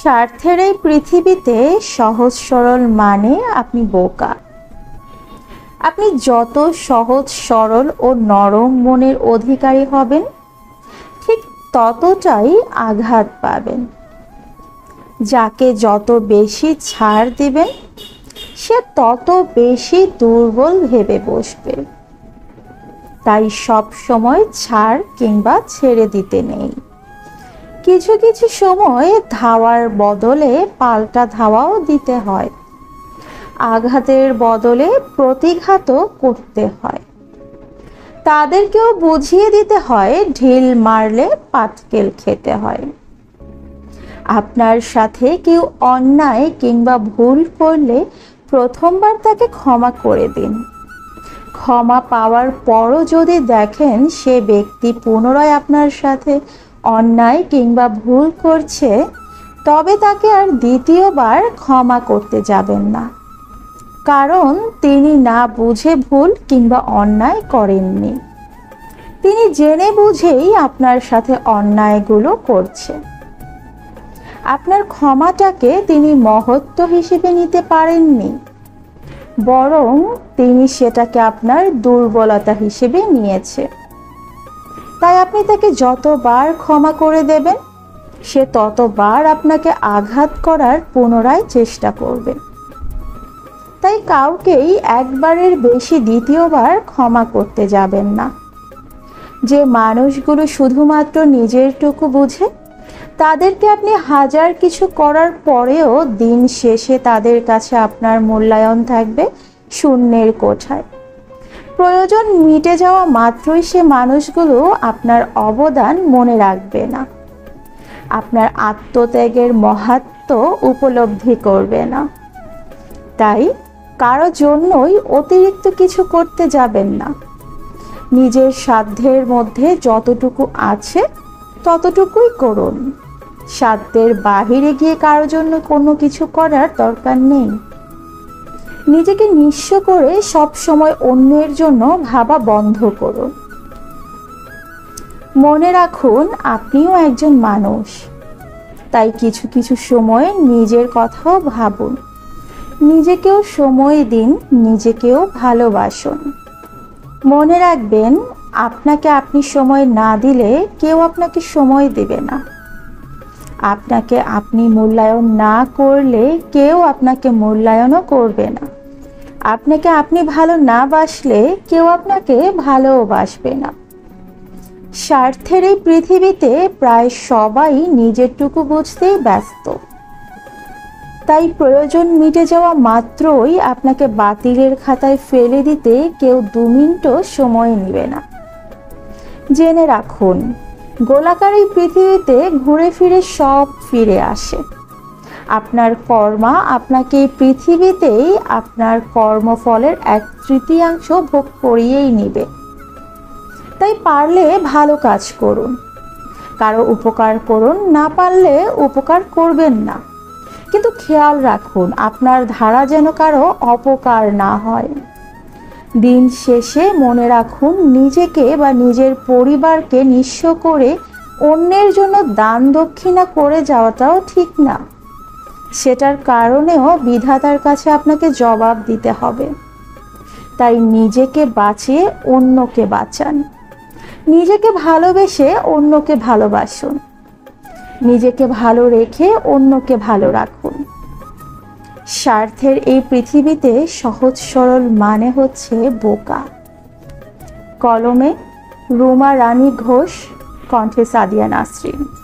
স্বার্থের এই পৃথিবীতে সহজ সরল মানে আপনি বোকা। আপনি যত সহজ সরল ও নরম মনের অধিকারী হবেন, ঠিক ততটাই আঘাত পাবেন। যাকে যত বেশি ছাড় দিবেন, সে তত বেশি দুর্বল ভেবে বসবে। তাই সব সময় ছাড় কিংবা ছেড়ে দিতে নেই। কিছু কিছু সময় ধাওয়ার বদলে পাল্টা ধাওয়াও দিতে হয়। আঘাতের বদলে প্রতিঘাতও করতে হয়। তাদেরকেও বুঝিয়ে দিতে হয় ঢিল মারলে পাটকেল খেতে হয়। আপনার সাথে কেউ অন্যায় কিংবা ভুল করলে প্রথমবার তাকে ক্ষমা করে দিন। ক্ষমা পাওয়ার পরও যদি দেখেন সে ব্যক্তি পুনরায় আপনার সাথে অন্যায় কিংবা ভুল করছে, তবে তাকে আর দ্বিতীয়বার ক্ষমা করতে যাবেন না। কারণ তিনি না বুঝে ভুল কিংবা অন্যায় করেননি। তিনি জেনে বুঝেই আপনার সাথে অন্যায়গুলো করছে। আপনার ক্ষমাটাকে তিনি মহত্ব হিসেবে নিতে পারেননি, বরং তিনি সেটাকে আপনার দুর্বলতা হিসেবে নিয়েছে। তাই আপনি তাকে যতবার ক্ষমা করে দেবেন, সে ততবার আপনাকে আঘাত করার পুনরায় চেষ্টা করবে। তাই কাউকেই একবারের বেশি দ্বিতীয়বার ক্ষমা করতে যাবেন না। যে মানুষগুলো শুধুমাত্র নিজেরটুকু বুঝে, তাদেরকে আপনি হাজার কিছু করার পরেও দিন শেষে তাদের কাছে আপনার মূল্যায়ন থাকবে শূন্যের কোঠায়। প্রয়োজন মিটে যাওয়া মাত্রই সে মানুষগুলো আপনার অবদান মনে রাখবে না, আপনার আত্মত্যাগের মাহাত্ম্য উপলব্ধি করবে না। তাই কারো জন্যই অতিরিক্ত কিছু করতে যাবেন না। নিজের সাধ্যের মধ্যে যতটুকু আছে ততটুকুই করুন। সাধ্যের বাহিরে গিয়ে কারো জন্য কোনো কিছু করার দরকার নেই। নিজেকে নিঃস্ব করে সব সময় অন্যের জন্য ভাবা বন্ধ করুন। মনে রাখুন, আপনিও একজন মানুষ। তাই কিছু কিছু সময় নিজের কথাও ভাবুন। নিজেকেও সময় দিন, নিজেকেও ভালোবাসুন। মনে রাখবেন, আপনাকে আপনি সময় না দিলে কেউ আপনাকে সময় দেবে না। আপনাকে আপনি মূল্যায়ন না করলে কেউ আপনাকে মূল্যায়নও করবে না। আপনাকে আপনি ভালো না বাসলে কেউ আপনাকে ভালোবাসবে না। স্বার্থের এই পৃথিবীতে প্রায় সবাই নিজেরটুকু বুঝতেই ব্যস্ত। তাই প্রয়োজন মিটে যাওয়া মাত্রই আপনাকে বাতিলের খাতায় ফেলে দিতে কেউ 2 মিনিটও সময় নেবে না। জেনে রাখুন, গোলাকার এই পৃথিবীতে ঘুরে ফিরে সব ফিরে আসে। আপনার কর্মা আপনাকে এই পৃথিবীতেই আপনার কর্মফলের 1/3 ভোগ করিয়েই নিবে। তাই পারলে ভালো কাজ করুন, কারো উপকার করুন, না পারলে উপকার করবেন না। কিন্তু খেয়াল রাখুন, আপনার ধারা যেন কারো অপকার না হয়। দিন শেষে মনে রাখুন, নিজেকে বা নিজের পরিবারকে নিঃস্ব করে অন্যের জন্য দান দক্ষিণা করে যাওয়াটাও ঠিক না। সেটার কারণেও বিধাতার কাছে আপনাকে জবাব দিতে হবে। তাই নিজেকে বাঁচিয়ে অন্যকে বাঁচান। নিজেকে ভালোবেসে অন্যকে ভালোবাসুন। নিজেকে ভালো রেখে অন্যকে ভালো রাখুন। স্বার্থের এই পৃথিবীতে সহজ সরল মানে হচ্ছে বোকা। কলমে রুমা রানী ঘোষ, কণ্ঠে সাদিয়া নাসরিন।